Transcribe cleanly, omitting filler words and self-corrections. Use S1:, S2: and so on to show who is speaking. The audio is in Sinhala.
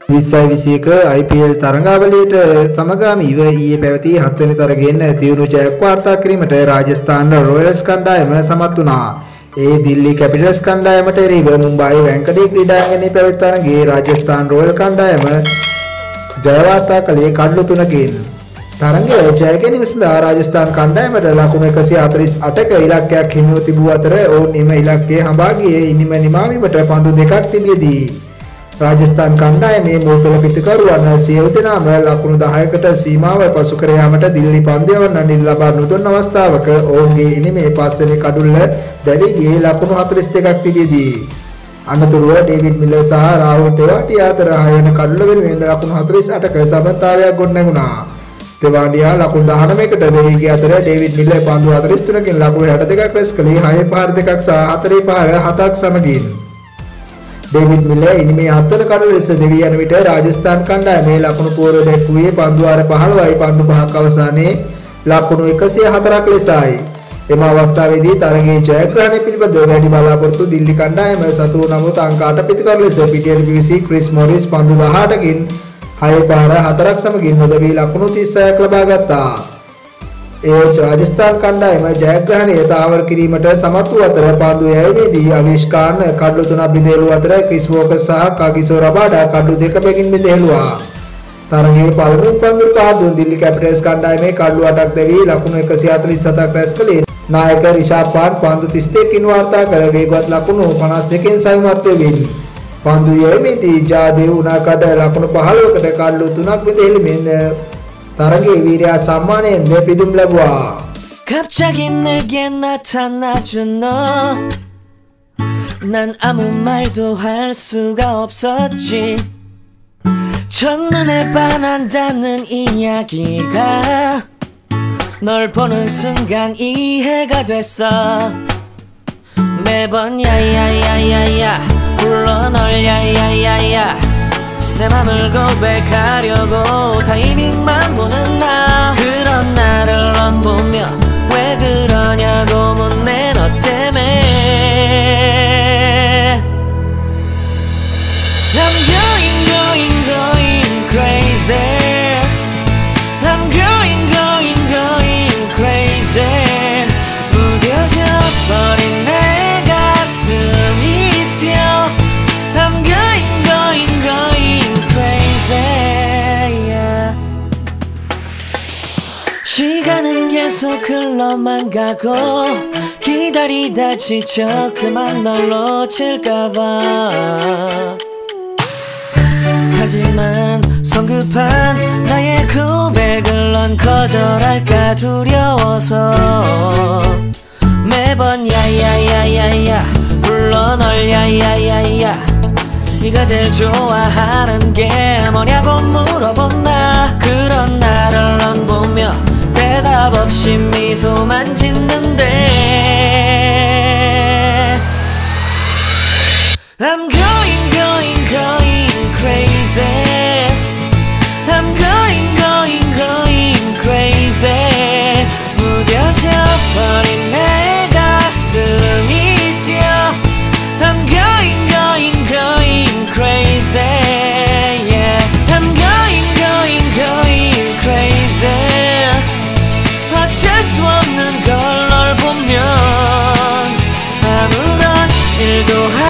S1: 2021 IPL තරඟාවලියට සමගාමීව ඊයේ පැවති 7 වෙනි තරගයෙන් තියුණු ජයක් වාර්තා කිරීමට රාජස්ථාන රොයල්ස් කණ්ඩායම සමත් වුණා. ඒ දිල්ලි කැපිටල්ස් කණ්ඩායමට එරෙහිව මුම්බායි වැංකඩේ ක්‍රීඩාංගණයේ පැවැත් තරගයේ රාජස්ථාන රොයල් කණ්ඩායම ජය වාර්තා කළේ කඩලු 3කින්. තරගයේ ජය ගැනීම සඳහා රාජස්ථාන කණ්ඩායමට ලකුණු 148ක ඉලක්කයක් හිමිව තිබූ අතර ඔවුන් එම ඉලක්කය හඹා ගියේ ඉනිම නිමාවීමට පන්දු දෙකක් තිබියදී राजस्थान කණ්ඩායමේ මුල් පෙළ පිටකරුවන් සියලු දෙනාම ලකුණු 10කට සීමාව පසු කර යාමට දිල්ලි පන්දු ලබා නොදුන් අවස්ථාවක ඔවුන්ගේ ඉනිමේ පස්වෙනි කඩුල්ල දැවි ගියේ ලකුණු 42ක් තිබියදී අනතුරුව ඩේවිඩ් මිලර් සහ රාහුල් ටෙවාටියා අතර 6 වෙනි කඩුල්ල වෙනුවෙන් ලකුණු 48ක සමතාවයක් ගොඩනැගුණා. ටෙවාටියා ලකුණු 19කට දැවි ගිය අතර ඩේවිඩ් මිලර් පන්දු 43කින් ලකුණු 62ක් රැස් කළේ 6 පහර 2ක් සහ 4 පහර 7ක් සමගින්. डेविड मिलर इनमें 7 කඩුල ලෙස දෙවී යන විට රාජස්ථාන කණ්ඩායමේ ලකුණු පුවර දැක්වුවේ පන්දු වාර 15යි පන්දු 5ක අවසානයේ ලකුණු 104ක් ලෙසයි. එම අවස්ථාවේදී තරගයේ ජයග්‍රහණය පිළිබඳව වැඩි බලාපොරොත්තු දිල්ලි කණ්ඩායම සතු නමුත් අංක 8 පිටකරු ලෙස පිටියට පිවිසි ක්‍රිස් මොරිස් පන්දු 18කින් 6 පාර 4ක් සමගින් නොදැවී ලකුණු 36ක් ලබා ගත්තා. ඒ රාජස්ථාන කණ්ඩායම ජයග්‍රහණය තාවර කිරීමට සමත් වූ අතර පන්දු යැවීමේදී අවිෂ් ખાન කඩලු 3ක් බිඳෙලුව අතර ක්‍රිස් වෝකර් සහ කාගිසෝ රබාඩා කඩලු 2 බැගින් බිඳෙලුවා. තරගයේ පළමුවෙන් පන්දු පහ දුන් දිල්ලි කැපිටල්ස් කණ්ඩායමේ කඩලු 8ක් දැවී ලකුණු 147ක් රැස් කළේ නායක රිෂාබ් පාන් පන්දු 32කින් වාර්තා කර වේගවත් ලකුණු 52කින් සවිමත් වෙමින් පන්දු යැවීමේදී ජාදේව් උනාකඩ ලකුණු 15කට කඩලු 3ක් බිඳෙලෙමින් තරගයේ වීරයා සම්මානයෙන් පිදුම් ලැබුවා.
S2: 갑자기 내게 나타나준 너 난 아무 말도 할 수가 없었지. 첫눈에 반한다는 이야기가 널 보는 순간 이해가 됐어. 매번 야야야야야 불러 널 야야야야 내 맘을 고백하려고 타이밍만 보는 나 그런 나를 넌 보며 왜 그러냐고 묻네 너 때문에 I'm going crazy I'm going crazy 무뎌져 버린 내 가슴이 뛰어 I'm going 시간은 계속 흘러만 가고 기다리다 지쳐 그만 널 놓칠까봐 하지만 성급한 나의 고백을 넌 거절할까 두려워서 매번 야야야야야 불러 널 야야야야 네가 제일 좋아하는 게 뭐냐고 물어본 나 그런 나를 넌 보며 대답 없이 미소만 짓는데 I'm going crazy I'm going crazy 무뎌져 버린 내 가슴이 뛰어 I'm going crazy yeah I'm going crazy 어쩔 수 없는 걸 널 보면 아무런 일도